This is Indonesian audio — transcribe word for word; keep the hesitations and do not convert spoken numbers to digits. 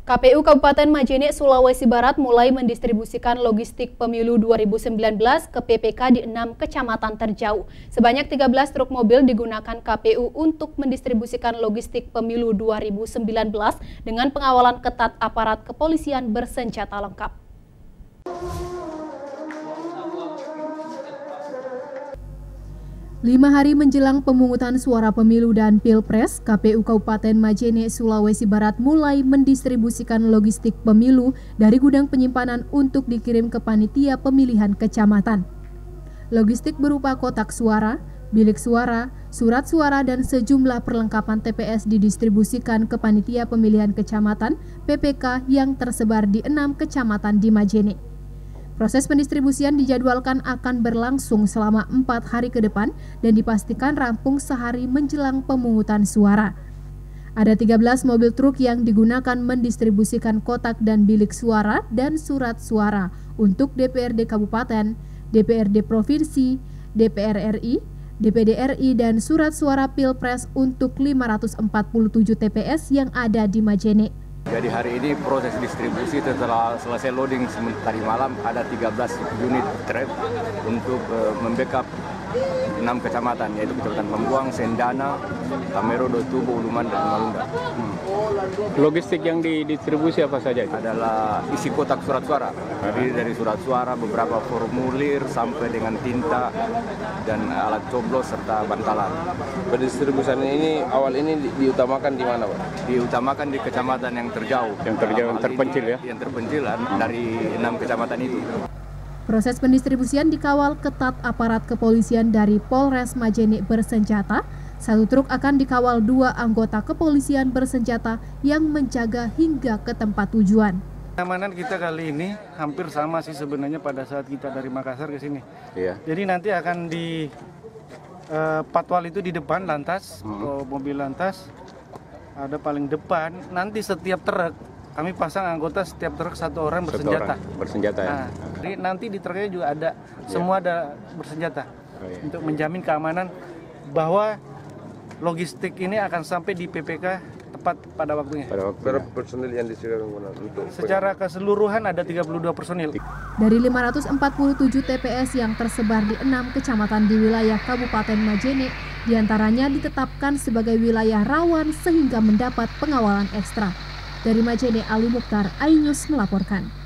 K P U Kabupaten Majene, Sulawesi Barat mulai mendistribusikan logistik pemilu dua ribu sembilan belas ke P P K di enam kecamatan terjauh. Sebanyak tiga belas truk mobil digunakan K P U untuk mendistribusikan logistik pemilu dua ribu sembilan belas dengan pengawalan ketat aparat kepolisian bersenjata lengkap. Lima hari menjelang pemungutan suara pemilu dan pilpres, K P U Kabupaten Majene, Sulawesi Barat mulai mendistribusikan logistik pemilu dari gudang penyimpanan untuk dikirim ke panitia pemilihan kecamatan. Logistik berupa kotak suara, bilik suara, surat suara, dan sejumlah perlengkapan T P S didistribusikan ke panitia pemilihan kecamatan P P K yang tersebar di enam kecamatan di Majene. Proses pendistribusian dijadwalkan akan berlangsung selama empat hari ke depan dan dipastikan rampung sehari menjelang pemungutan suara. Ada tiga belas mobil truk yang digunakan mendistribusikan kotak dan bilik suara dan surat suara untuk D P R D Kabupaten, D P R D Provinsi, D P R R I, D P D R I, dan surat suara Pilpres untuk lima ratus empat puluh tujuh T P S yang ada di Majene. Jadi hari ini proses distribusi setelah selesai loading tadi malam ada tiga belas unit truk untuk uh, membackup enam kecamatan, yaitu Kecamatan Pembuang, Sendana, Tamerodo, Tubo, Uluman, dan Malunda. Hmm. Logistik yang didistribusi apa saja itu? Adalah isi kotak surat suara. Jadi dari surat suara, beberapa formulir sampai dengan tinta dan alat coblos serta bantalan. Pendistribusian ini awal ini di, diutamakan di mana, Pak? Diutamakan di kecamatan yang terjauh. Yang terjauh, yang terpencil ya? Yang terpencil dari enam kecamatan itu. Proses pendistribusian dikawal ketat aparat kepolisian dari Polres Majene bersenjata. Satu truk akan dikawal dua anggota kepolisian bersenjata yang menjaga hingga ke tempat tujuan. Keamanan kita kali ini hampir sama sih sebenarnya pada saat kita dari Makassar ke sini. Iya. Jadi nanti akan di uh, patwal itu di depan lantas, hmm. mobil lantas ada paling depan. Nanti setiap truk kami pasang anggota setiap truk satu orang bersenjata. Satu orang bersenjata ya. Nah, jadi nanti di truknya juga ada, semua ada bersenjata oh, iya. untuk menjamin keamanan bahwa logistik ini akan sampai di P P K tepat pada waktunya. Pada waktu berapa personil yang disediakan untuk? Secara keseluruhan ada tiga puluh dua personil. Dari lima ratus empat puluh tujuh T P S yang tersebar di enam kecamatan di wilayah Kabupaten Majene, diantaranya ditetapkan sebagai wilayah rawan sehingga mendapat pengawalan ekstra. Dari Majene, Ali Mukhtar, iNews melaporkan.